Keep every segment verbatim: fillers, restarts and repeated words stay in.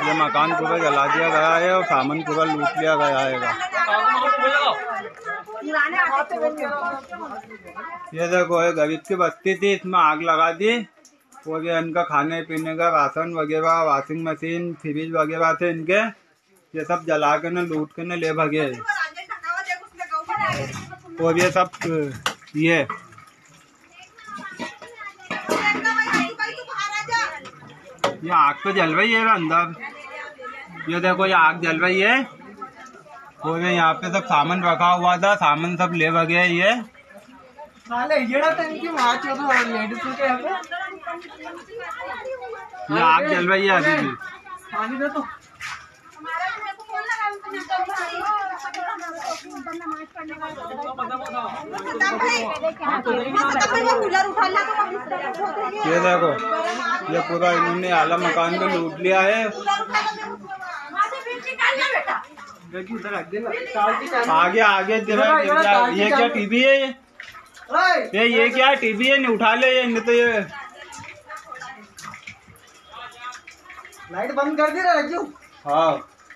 ये मकान पूरा जला दिया गया है और सामान पूरा लूट लिया गया है। ये देखो ये गरीब की बस्ती थी, इसमें आग लगा दी और ये इनका खाने पीने का राशन वगैरह, वाशिंग मशीन, फ्रिज वगैरह थे इनके, ये सब जला के न लूट के न ले भगे। और ये सब ये ये आग तो जल रही है अंदर, ये देखो ये आग जल रही है और ये यहाँ पे सब सामान रखा हुआ था, सामान सब ले भगे। ये ये आग जल रही है अभी भी। ये देखो ये पूरा इन्होंने आला मकान में लूट लिया है। आगे आगे ये क्या टीवी है? ये ये ये क्या टीवी है? नहीं उठा ले ये, नहीं तो ये लाइट बंद कर दे राजू। हाँ,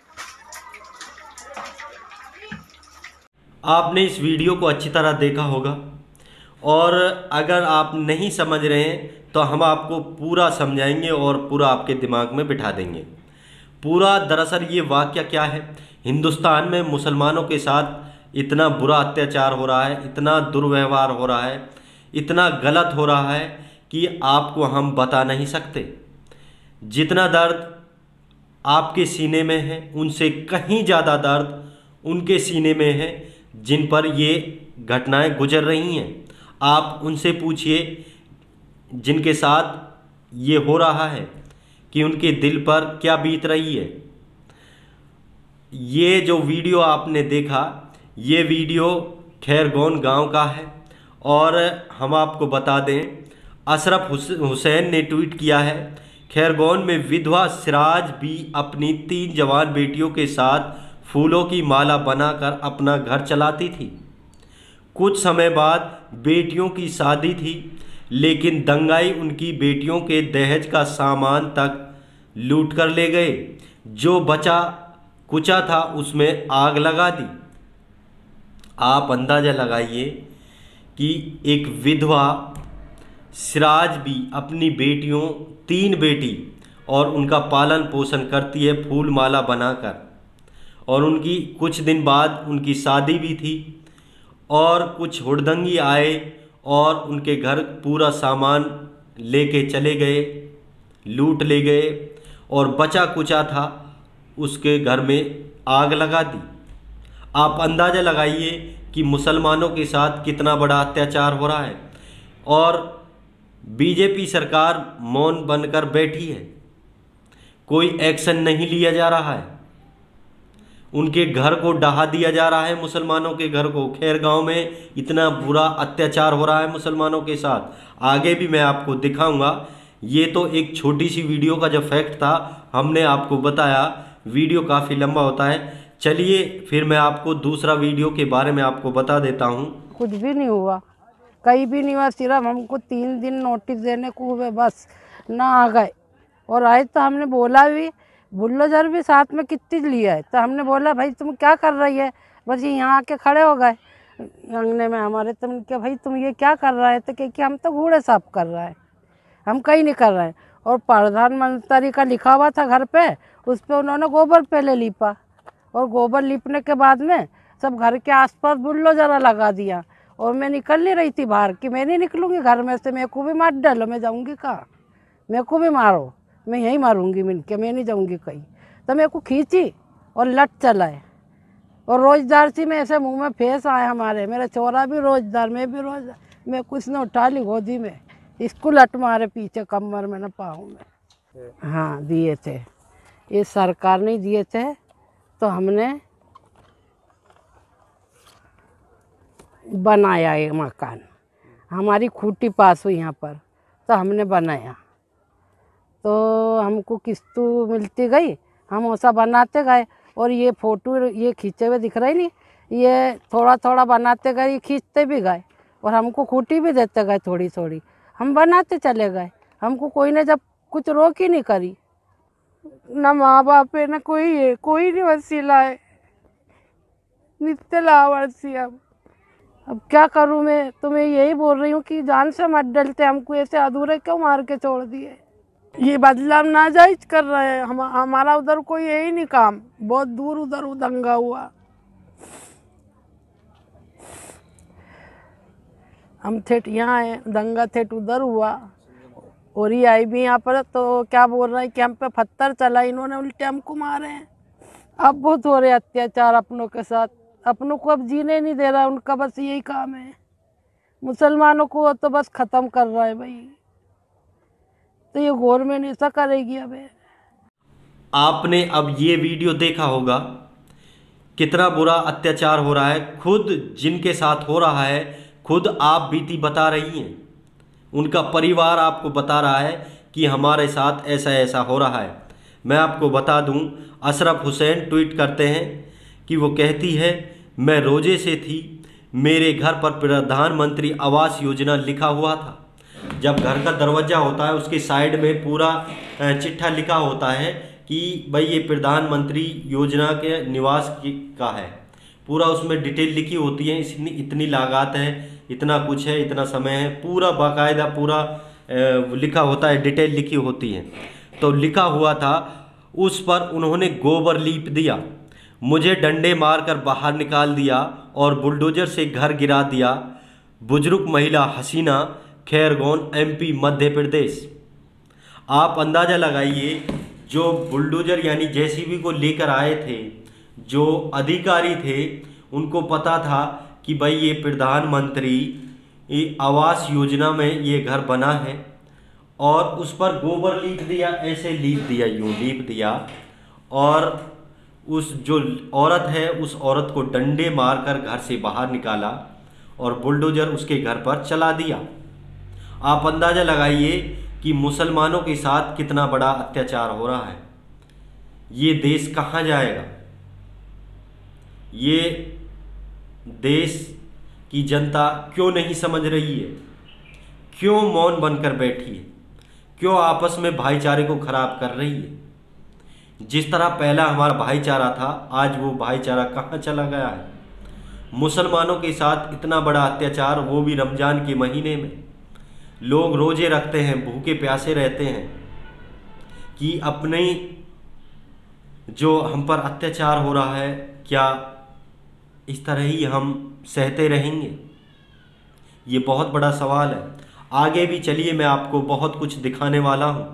आपने इस वीडियो को अच्छी तरह देखा होगा और अगर आप नहीं समझ रहे हैं तो हम आपको पूरा समझाएंगे और पूरा आपके दिमाग में बिठा देंगे। पूरा दरअसल ये वाक़या क्या है, हिंदुस्तान में मुसलमानों के साथ इतना बुरा अत्याचार हो रहा है, इतना दुर्व्यवहार हो रहा है, इतना गलत हो रहा है कि आपको हम बता नहीं सकते। जितना दर्द आपके सीने में है उनसे कहीं ज़्यादा दर्द उनके सीने में है जिन पर ये घटनाएं गुजर रही हैं। आप उनसे पूछिए जिनके साथ ये हो रहा है कि उनके दिल पर क्या बीत रही है। ये जो वीडियो आपने देखा, ये वीडियो खैरगोन गांव का है और हम आपको बता दें अशरफ हुसैन ने ट्वीट किया है, खैरगोन में विधवा सिराज भी अपनी तीन जवान बेटियों के साथ फूलों की माला बनाकर अपना घर चलाती थी। कुछ समय बाद बेटियों की शादी थी, लेकिन दंगाई उनकी बेटियों के दहेज का सामान तक लूट कर ले गए। जो बचा कुचा था उसमें आग लगा दी। आप अंदाज़ा लगाइए कि एक विधवा सिराज भी अपनी बेटियों, तीन बेटी और उनका पालन पोषण करती है फूल माला बनाकर, और उनकी कुछ दिन बाद उनकी शादी भी थी और कुछ हुड़दंगी आए और उनके घर पूरा सामान लेके चले गए, लूट ले गए और बचा कुचा था उसके घर में आग लगा दी। आप अंदाज़ा लगाइए कि मुसलमानों के साथ कितना बड़ा अत्याचार हो रहा है और बीजेपी सरकार मौन बनकर बैठी है, कोई एक्शन नहीं लिया जा रहा है। उनके घर को ढहा दिया जा रहा है, मुसलमानों के घर को। खैरगांव में इतना बुरा अत्याचार हो रहा है मुसलमानों के साथ, आगे भी मैं आपको दिखाऊंगा। ये तो एक छोटी सी वीडियो का जो फैक्ट था हमने आपको बताया, वीडियो काफ़ी लंबा होता है। चलिए फिर मैं आपको दूसरा वीडियो के बारे में आपको बता देता हूँ। कुछ भी नहीं हुआ, कहीं भी नहीं हुआ, सिर्फ हमको तीन दिन नोटिस देने को हुए, बस ना आ गए। और आए तो हमने बोला भी, बुल्डोजर भी साथ में कितनी लिया है, तो हमने बोला भाई तुम क्या कर रही है, बस ये यहाँ आके खड़े हो गए अंगने में हमारे। तुम क्या भाई तुम ये क्या कर रहा है, तो क्या कि हम तो घोड़े साफ कर रहे हैं, हम कहीं नहीं कर रहे हैं। और प्रधानमंत्री का लिखा हुआ था घर पे, उस पर उन्होंने गोबर पहले लिपा और गोबर लिपने के बाद में सब घर के आसपास बुल्डोजर लगा दिया। और मैं निकल नहीं रही थी बाहर कि मैं नहीं निकलूँगी घर में से, मेरे को भी मार डालो, मैं जाऊँगी कहाँ, मेरे को भी मारो, मैं यहीं मारूंगी मिलके, मैं नहीं जाऊंगी कहीं। तो मेरे को खींची और लट चलाए और रोजदार सी में ऐसे मुंह में फेस आए हमारे, मेरा चोरा भी रोजदार, मैं भी रोजदार, मैं कुछ ने उठा ली गोदी में, इसको लट मारे पीछे कमर में न पाँव में। हाँ दिए थे, ये सरकार ने दिए थे, तो हमने बनाया ये मकान, हमारी खूंटी पास हुई यहाँ पर, तो हमने बनाया। तो हमको किस्त मिलती गई, हम ऐसा बनाते गए। और ये फ़ोटो ये खींचे हुए दिख रहे नहीं, ये थोड़ा थोड़ा बनाते गए, ये खींचते भी गए और हमको खूंटी भी देते गए थोड़ी थोड़ी, हम बनाते चले गए। हमको कोई ने जब कुछ रोक ही नहीं करी, ना माँ बाप है ना कोई है, कोई नहीं वसीला है। नित्य लावारसी अब अब क्या करूँ मैं? तो मैं यही बोल रही हूँ कि जान से मत डलते, हमको ऐसे अधूरे क्यों मार के छोड़ दिए? ये बदलाव नाजायज कर रहे हैं। हम हमारा उधर कोई है ही नहीं काम, बहुत दूर उधर दंगा हुआ। हम थेट यहाँ है, दंगा थेट उधर हुआ और ये आई भी यहाँ पर। तो क्या बोल रहे हैं कि हम पे पत्थर चला, इन्होंने उल्टे हमको मारे हैं। अब बहुत हो रहे अत्याचार अपनों के साथ, अपनों को अब जीने नहीं दे रहा, उनका बस यही काम है। मुसलमानों को तो बस खत्म कर रहा है भाई। तो ये गवर्नमेंट ऐसा करेगी अब? आपने अब ये वीडियो देखा होगा कितना बुरा अत्याचार हो रहा है। खुद जिनके साथ हो रहा है, खुद आप बीती बता रही हैं, उनका परिवार आपको बता रहा है कि हमारे साथ ऐसा ऐसा हो रहा है। मैं आपको बता दूं, अशरफ हुसैन ट्वीट करते हैं कि वो कहती है, मैं रोजे से थी, मेरे घर पर प्रधानमंत्री आवास योजना लिखा हुआ था। जब घर का दरवाज़ा होता है उसके साइड में पूरा चिट्ठा लिखा होता है कि भाई ये प्रधानमंत्री योजना के निवास की का है, पूरा उसमें डिटेल लिखी होती है, इतनी इतनी लागत है, इतना कुछ है, इतना समय है, पूरा बाकायदा पूरा लिखा होता है, डिटेल लिखी होती है। तो लिखा हुआ था, उस पर उन्होंने गोबर लीप दिया, मुझे डंडे मारकर बाहर निकाल दिया और बुलडोजर से घर गिरा दिया। बुजुर्ग महिला हसीना, खैरगोन, एमपी, मध्य प्रदेश। आप अंदाज़ा लगाइए, जो बुलडोजर यानी जेसीबी को लेकर आए थे, जो अधिकारी थे, उनको पता था कि भाई ये प्रधानमंत्री आवास योजना में ये घर बना है, और उस पर गोबर लीप दिया, ऐसे लीप दिया, यूँ लीप दिया, और उस जो औरत है उस औरत को डंडे मारकर घर से बाहर निकाला और बुलडोजर उसके घर पर चला दिया। आप अंदाज़ा लगाइए कि मुसलमानों के साथ कितना बड़ा अत्याचार हो रहा है। ये देश कहाँ जाएगा? ये देश की जनता क्यों नहीं समझ रही है? क्यों मौन बनकर बैठी है? क्यों आपस में भाईचारे को खराब कर रही है? जिस तरह पहला हमारा भाईचारा था, आज वो भाईचारा कहाँ चला गया है? मुसलमानों के साथ इतना बड़ा अत्याचार, वो भी रमज़ान के महीने में। लोग रोजे रखते हैं, भूखे प्यासे रहते हैं कि अपने जो हम पर अत्याचार हो रहा है, क्या इस तरह ही हम सहते रहेंगे? ये बहुत बड़ा सवाल है। आगे भी चलिए, मैं आपको बहुत कुछ दिखाने वाला हूँ।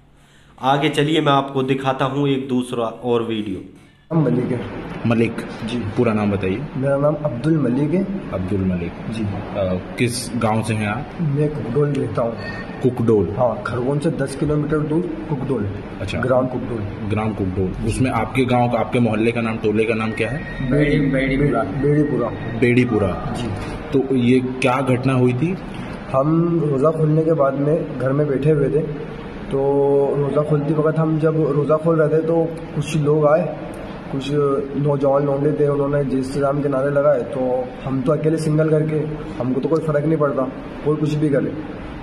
आगे चलिए, मैं आपको दिखाता हूँ एक दूसरा और वीडियो। नाम मलिक है। मलिक जी, पूरा नाम बताइए। मेरा नाम अब्दुल मलिक है। अब्दुल मलिक जी। आ, किस गांव से हैं आप? मैं कुकडोल रहता हूँ। कुकडोल? हाँ, खरगोन से दस किलोमीटर दूर कुकडोल। अच्छा, ग्राम कुकडोल। ग्राम कुकडोल। उसमें आपके गांव का, आपके मोहल्ले का नाम, टोले का नाम क्या है? बेड़ी बेड़ीपुरा। बेड़ीपुरा। बेड़ीपुरा जी। तो ये क्या घटना हुई थी? हम रोज़ा खोलने के बाद में घर में बैठे हुए थे, तो रोज़ा खोलते वक्त हम जब रोज़ा खोल रहे थे तो कुछ लोग आए, कुछ नौजवान लौंडे थे, उन्होंने जय श्री राम के नारे लगाए। तो हम तो अकेले सिंगल करके, हमको तो कोई फ़र्क नहीं पड़ता, कोई कुछ भी करे,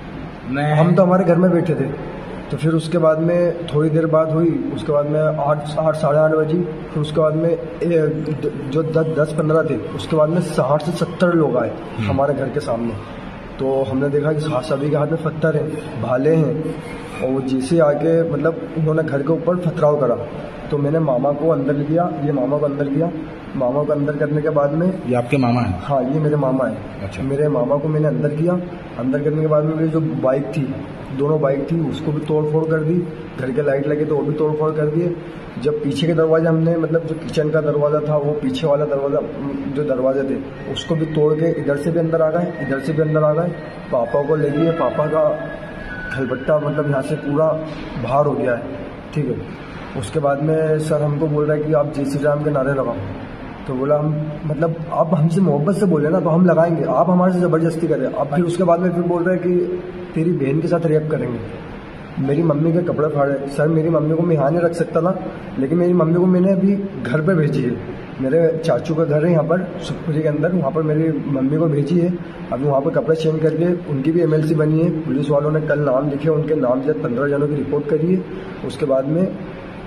हम तो हमारे घर में बैठे थे। तो फिर उसके बाद में थोड़ी देर बाद हुई, उसके बाद में आठ आठ साढ़े आठ बजी, फिर उसके बाद में ए, जो दस दस पंद्रह थे, उसके बाद में साठ से सत्तर लोग आए हमारे घर के सामने। तो हमने देखा कि सभी के हाथ में पत्थर हैं, भाले हैं, और जैसे आके मतलब उन्होंने घर के ऊपर पथराव करा। तो मैंने मामा को अंदर लिया, ये मामा को अंदर किया। मामा को अंदर करने के बाद में, ये आपके मामा हैं? हाँ, ये मेरे मामा हैं। अच्छा। मेरे मामा को मैंने अंदर किया। अंदर करने के बाद में मेरी जो बाइक थी, दोनों बाइक थी, उसको भी तोड़ फोड़ कर दी। घर के लाइट लगे तो वो भी तोड़ फोड़ कर दिए। जब पीछे के दरवाजे हमने, मतलब जो किचन का दरवाज़ा था, वो पीछे वाला दरवाज़ा, जो दरवाजे थे, उसको भी तोड़ के इधर से भी अंदर आ गए, इधर से भी अंदर आ गए। पापा को ले लिए, पापा का खलबट्टा मतलब यहाँ से पूरा बाहर हो गया है, ठीक है। उसके बाद में सर हमको बोल रहा है कि आप जय श्री राम के नारे लगाओ। तो बोला हम, मतलब आप हमसे मोहब्बत से बोले ना तो हम लगाएंगे, आप हमारे से ज़बरदस्ती करें। अब फिर उसके बाद में फिर बोल रहे हैं कि तेरी बहन के साथ रेप करेंगे। मेरी मम्मी के कपड़े फाड़े। सर, मेरी मम्मी को मैं यहाँ नहीं रख सकता था, लेकिन मेरी मम्मी को मैंने अभी घर पे भेजी है। मेरे चाचू का घर है यहाँ पर सुखपुरी के अंदर, वहाँ पर मेरी मम्मी को भेजी है। अभी वहाँ पर कपड़े चेंज करके उनकी भी एमएलसी बनी है। पुलिस वालों ने कल नाम लिखे, उनके नाम से पंद्रह जनों की रिपोर्ट करी है। उसके बाद में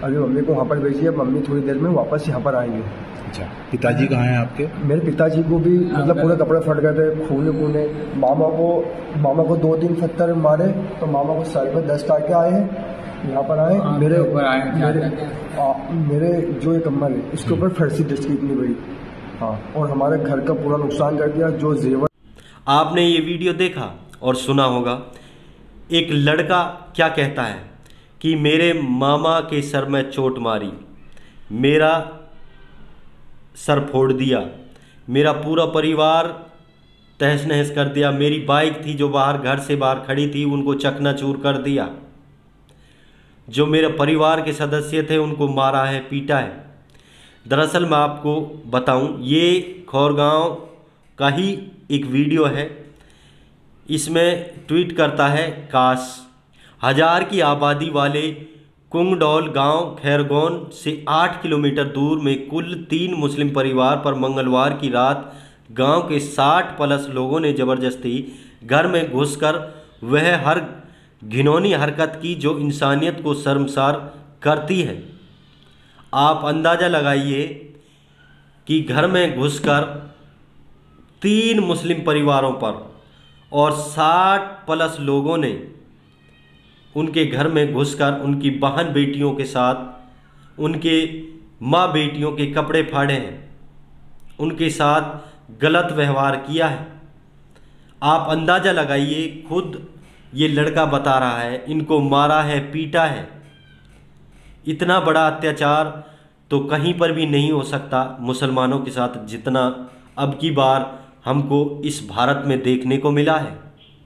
अभी मम्मी को वहाँ पर भेजी है, मम्मी थोड़ी देर में वापस यहाँ पर आएंगे। अच्छा, पिताजी कहाँ हैं आपके? मेरे पिताजी को भी मतलब पूरे कपड़े फट गए थे, खूने खूने। मामा को मामा को दो तीन पत्थर मारे तो मामा को सर पे दस काट के आए हैं, यहाँ पर आए। मेरे मेरे आ, मेरे जो एक कम्बल है उसके ऊपर फर्सी डिस्क इतनी बड़ी, हाँ, और हमारे घर का पूरा नुकसान कर दिया। जो जेवर आपने ये वीडियो देखा और सुना होगा, एक लड़का क्या कहता है कि मेरे मामा के सर में चोट मारी, मेरा सर फोड़ दिया, मेरा पूरा परिवार तहस नहस कर दिया, मेरी बाइक थी जो बाहर घर से बाहर खड़ी थी उनको चकनाचूर कर दिया, जो मेरे परिवार के सदस्य थे उनको मारा है, पीटा है। दरअसल मैं आपको बताऊं, ये खौरगांव का ही एक वीडियो है। इसमें ट्वीट करता है काश, हजार की आबादी वाले कुंगडौल गांव खैरगौन से आठ किलोमीटर दूर में कुल तीन मुस्लिम परिवार पर मंगलवार की रात गांव के साठ प्लस लोगों ने ज़बरदस्ती घर में घुसकर वह हर घिनौनी हरकत की जो इंसानियत को शर्मसार करती है। आप अंदाज़ा लगाइए कि घर में घुसकर तीन मुस्लिम परिवारों पर और साठ प्लस लोगों ने उनके घर में घुसकर उनकी बहन बेटियों के साथ उनके माँ बेटियों के कपड़े फाड़े हैं, उनके साथ गलत व्यवहार किया है। आप अंदाज़ा लगाइए, खुद ये लड़का बता रहा है, इनको मारा है, पीटा है। इतना बड़ा अत्याचार तो कहीं पर भी नहीं हो सकता मुसलमानों के साथ जितना अब की बार हमको इस भारत में देखने को मिला है।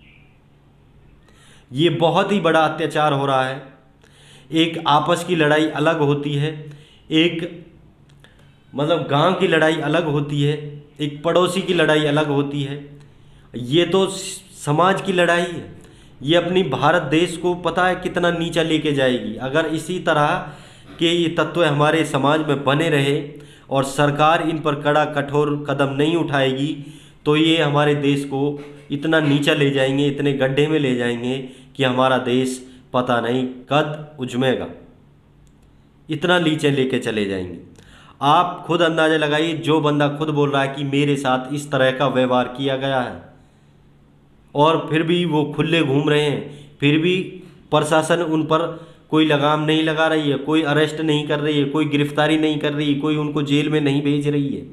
ये बहुत ही बड़ा अत्याचार हो रहा है। एक आपस की लड़ाई अलग होती है, एक मतलब गांव की लड़ाई अलग होती है, एक पड़ोसी की लड़ाई अलग होती है। ये तो समाज की लड़ाई है। ये अपनी भारत देश को पता है कितना नीचा लेके जाएगी। अगर इसी तरह के ये तत्व हमारे समाज में बने रहे और सरकार इन पर कड़ा कठोर कदम नहीं उठाएगी तो ये हमारे देश को इतना नीचा ले जाएंगे, इतने गड्ढे में ले जाएंगे कि हमारा देश पता नहीं कद उजमेगा, इतना नीचे लेके चले जाएंगे। आप खुद अंदाज़ा लगाइए, जो बंदा खुद बोल रहा है कि मेरे साथ इस तरह का व्यवहार किया गया है और फिर भी वो खुले घूम रहे हैं, फिर भी प्रशासन उन पर कोई लगाम नहीं लगा रही है, कोई अरेस्ट नहीं कर रही है, कोई गिरफ्तारी नहीं कर रही है, कोई उनको जेल में नहीं भेज रही है।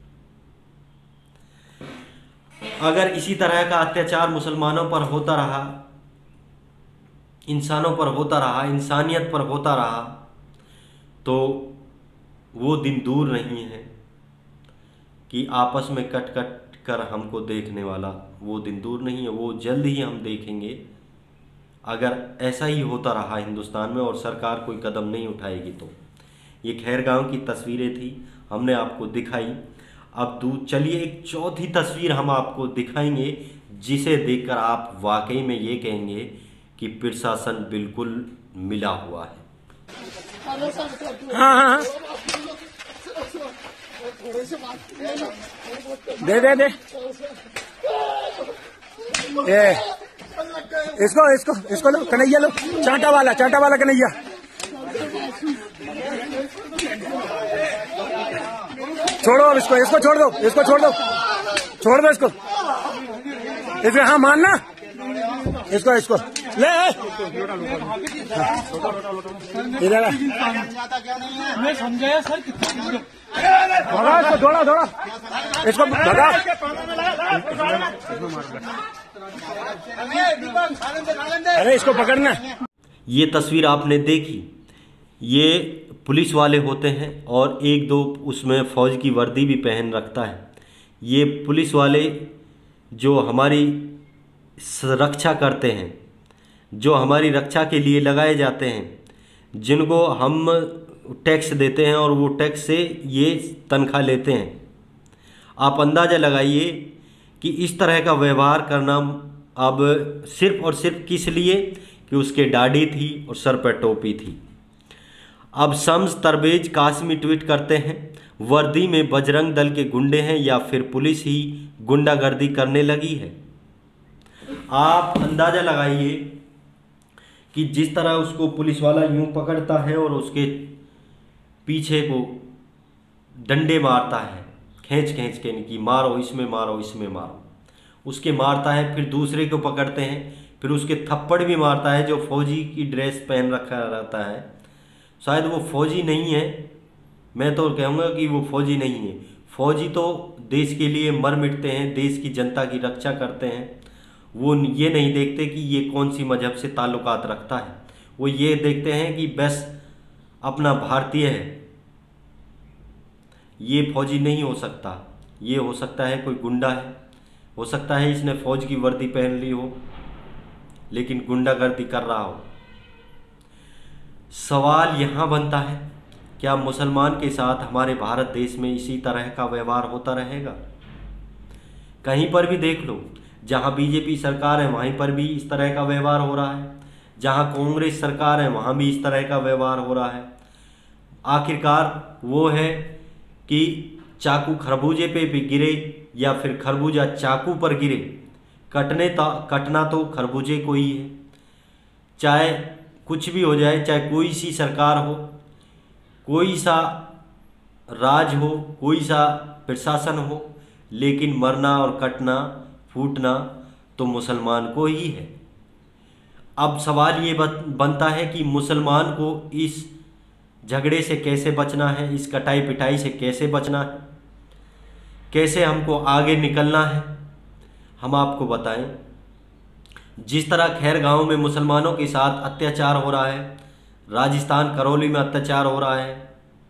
अगर इसी तरह का अत्याचार मुसलमानों पर होता रहा, इंसानों पर होता रहा, इंसानियत पर होता रहा, तो वो दिन दूर नहीं है कि आपस में कट कट कर हमको देखने वाला, वो दिन दूर नहीं है, वो जल्द ही हम देखेंगे। अगर ऐसा ही होता रहा हिंदुस्तान में और सरकार कोई कदम नहीं उठाएगी तो। ये खैरगांव की तस्वीरें थी, हमने आपको दिखाई। अब दू चलिए एक चौथी तस्वीर हम आपको दिखाएंगे जिसे देखकर आप वाकई में ये कहेंगे कि प्रशासन बिल्कुल मिला हुआ है। हाँ हाँ दे दे दे ए, इसको इसको इसको लो, कन्हैया लो, चांटा वाला चांटा वाला कन्हैया। छोड़ो अब इसको, इसको छोड़ दो, इसको छोड़ दो, छोड़ दो इसको, इसको हाँ मानना, इसको इसको ले इधर मैं समझाया सर, भगा इसको, दौड़ा दौड़ा इसको, भगा अरे इसको पकड़ना। ये तस्वीर आपने देखी, ये पुलिस वाले होते हैं और एक दो उसमें फौज की वर्दी भी पहन रखता है। ये पुलिस वाले जो हमारी रक्षा करते हैं, जो हमारी रक्षा के लिए लगाए जाते हैं, जिनको हम टैक्स देते हैं और वो टैक्स से ये तनख्वाह लेते हैं। आप अंदाज़ा लगाइए कि इस तरह का व्यवहार करना अब सिर्फ और सिर्फ किस लिए कि उसके दाढ़ी थी और सर पर टोपी थी। अब शम्स तरबेज कासमी ट्वीट करते हैं, वर्दी में बजरंग दल के गुंडे हैं या फिर पुलिस ही गुंडागर्दी करने लगी है। आप अंदाज़ा लगाइए कि जिस तरह उसको पुलिस वाला यूं पकड़ता है और उसके पीछे को डंडे मारता है खींच खींच के, कि मारो इसमें मारो इसमें मारो, उसके मारता है, फिर दूसरे को पकड़ते हैं, फिर उसके थप्पड़ भी मारता है जो फौजी की ड्रेस पहन रखा रहता है। शायद वो फौजी नहीं है, मैं तो कहूँगा कि वो फौजी नहीं है। फौजी तो देश के लिए मर मिटते हैं, देश की जनता की रक्षा करते हैं। वो ये नहीं देखते कि ये कौन सी मजहब से ताल्लुकात रखता है, वो ये देखते हैं कि बस अपना भारतीय है। ये फौजी नहीं हो सकता, ये हो सकता है कोई गुंडा है, हो सकता है इसने फौज की वर्दी पहन ली हो लेकिन गुंडागर्दी कर रहा हो। सवाल यहाँ बनता है, क्या मुसलमान के साथ हमारे भारत देश में इसी तरह का व्यवहार होता रहेगा? कहीं पर भी देख लो, जहाँ बीजेपी सरकार है वहीं पर भी इस तरह का व्यवहार हो रहा है, जहाँ कांग्रेस सरकार है वहाँ भी इस तरह का व्यवहार हो रहा है। आखिरकार वो है कि चाकू खरबूजे पे भी गिरे या फिर खरबूजा चाकू पर गिरे, कटने ता कटना तो खरबूजे को ही है। चाहे कुछ भी हो जाए, चाहे कोई सी सरकार हो, कोई सा राज हो, कोई सा प्रशासन हो, लेकिन मरना और कटना फूटना तो मुसलमान को ही है। अब सवाल ये बनता है कि मुसलमान को इस झगड़े से कैसे बचना है, इस कटाई पिटाई से कैसे बचना है, कैसे हमको आगे निकलना है। हम आपको बताएं, जिस तरह खैरगांव में मुसलमानों के साथ अत्याचार हो रहा है, राजस्थान करौली में अत्याचार हो रहा है,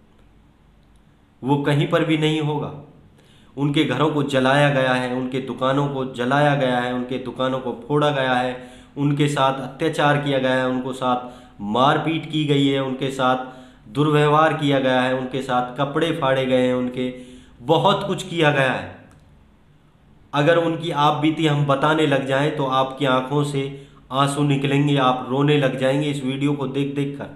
वो कहीं पर भी नहीं होगा। उनके घरों को जलाया गया है, उनके दुकानों को जलाया गया है, उनके दुकानों को फोड़ा गया है, उनके साथ अत्याचार किया गया है, उनको साथ मारपीट की गई है, उनके साथ दुर्व्यवहार किया गया है, उनके साथ कपड़े फाड़े गए हैं, उनके बहुत कुछ किया गया है। अगर उनकी आप बीती हम बताने लग जाएं तो आपकी आंखों से आंसू निकलेंगे, आप रोने लग जाएंगे इस वीडियो को देख देख कर।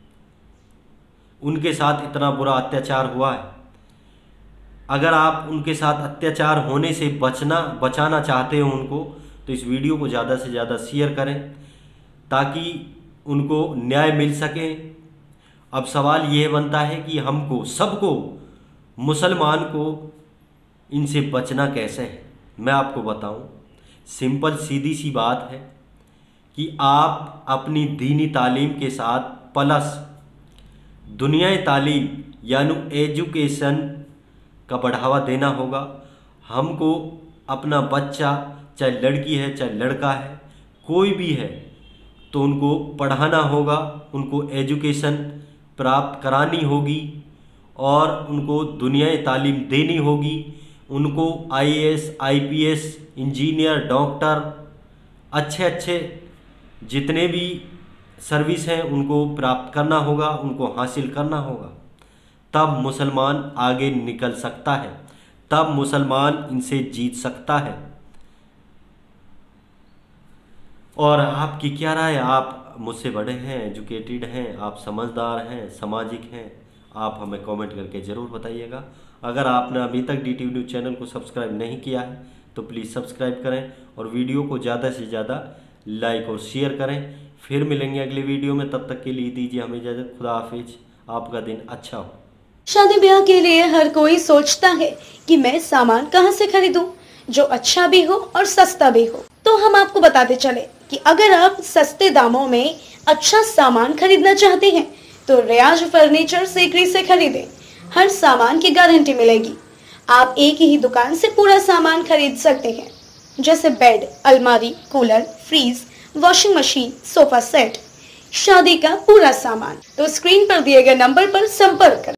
उनके साथ इतना बुरा अत्याचार हुआ है। अगर आप उनके साथ अत्याचार होने से बचना बचाना चाहते हो उनको, तो इस वीडियो को ज़्यादा से ज़्यादा शेयर करें ताकि उनको न्याय मिल सके। अब सवाल ये बनता है कि हमको सबको, मुसलमान को इनसे बचना कैसे है। मैं आपको बताऊं, सिंपल सीधी सी बात है कि आप अपनी दीनी तालीम के साथ प्लस दुनियाई तालीम यानी एजुकेशन का बढ़ावा देना होगा। हमको अपना बच्चा, चाहे लड़की है चाहे लड़का है, कोई भी है, तो उनको पढ़ाना होगा, उनको एजुकेशन प्राप्त करानी होगी और उनको दुनियाई तालीम देनी होगी। उनको I A S, I P S, engineer, doctor, अच्छे अच्छे जितने भी सर्विस हैं उनको प्राप्त करना होगा, उनको हासिल करना होगा। तब मुसलमान आगे निकल सकता है, तब मुसलमान इनसे जीत सकता है। और आपकी क्या राय? आप मुझसे बड़े हैं, एजुकेटेड हैं, आप समझदार हैं, सामाजिक हैं, आप हमें कमेंट करके ज़रूर बताइएगा। अगर आपने अभी तक D T V news channel को सब्सक्राइब नहीं किया है तो प्लीज़ सब्सक्राइब करें और वीडियो को ज़्यादा से ज़्यादा लाइक और शेयर करें। फिर मिलेंगे अगले वीडियो में, तब तक के लिए दीजिए हमें इजाज़त। खुदा हाफिज, आपका दिन अच्छा हो। शादी ब्याह के लिए हर कोई सोचता है कि मैं सामान कहाँ से खरीदूं जो अच्छा भी हो और सस्ता भी हो। तो हम आपको बताते चले कि अगर आप सस्ते दामों में अच्छा सामान खरीदना चाहते हैं तो रियाज फर्नीचर सीकरी से खरीदें। हर सामान की गारंटी मिलेगी। आप एक ही दुकान से पूरा सामान खरीद सकते हैं, जैसे बेड, अलमारी, cooler, fridge, washing machine, sofa set, शादी का पूरा सामान। तो स्क्रीन पर दिए गए नंबर पर संपर्क करें।